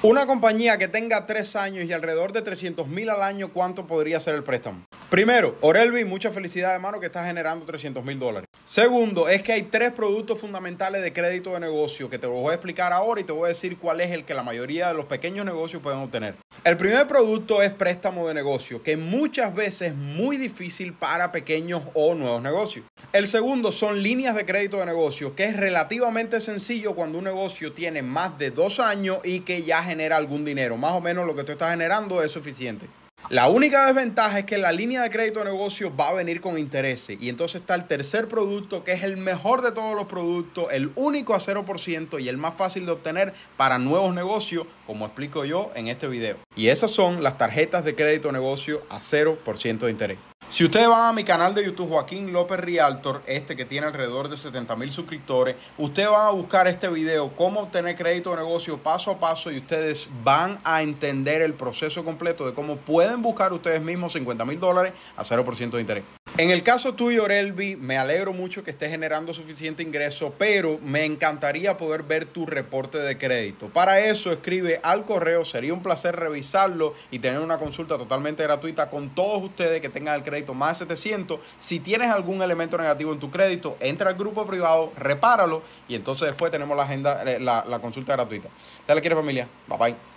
Una compañía que tenga 3 años y alrededor de 300,000 al año, ¿cuánto podría ser el préstamo? Primero, Orelvi, mucha felicidad, hermano, que estás generando $300,000. Segundo, es que hay 3 productos fundamentales de crédito de negocio que te los voy a explicar ahora y te voy a decir cuál es el que la mayoría de los pequeños negocios pueden obtener. El primer producto es préstamo de negocio, que muchas veces es muy difícil para pequeños o nuevos negocios. El segundo son líneas de crédito de negocio, que es relativamente sencillo cuando un negocio tiene más de 2 años y que ya genera algún dinero. Más o menos lo que tú estás generando es suficiente. La única desventaja es que la línea de crédito de negocio va a venir con intereses. Y entonces está el tercer producto, que es el mejor de todos los productos, el único a 0% y el más fácil de obtener para nuevos negocios, como explico yo en este video. Y esas son las tarjetas de crédito de negocio a 0% de interés. Si ustedes van a mi canal de YouTube, Joaquín López Realtor, que tiene alrededor de 70,000 suscriptores, ustedes van a buscar este video, cómo obtener crédito de negocio paso a paso, y ustedes van a entender el proceso completo de cómo pueden buscar ustedes mismos $50,000 a 0% de interés. En el caso tuyo, Orelvi, me alegro mucho que estés generando suficiente ingreso, pero me encantaría poder ver tu reporte de crédito. Para eso, escribe al correo, sería un placer revisarlo y tener una consulta totalmente gratuita con todos ustedes que tengan el crédito más de 700. Si tienes algún elemento negativo en tu crédito, entra al grupo privado, repáralo y entonces después tenemos la agenda, la consulta gratuita. ¿Te la quieres, familia? Bye bye.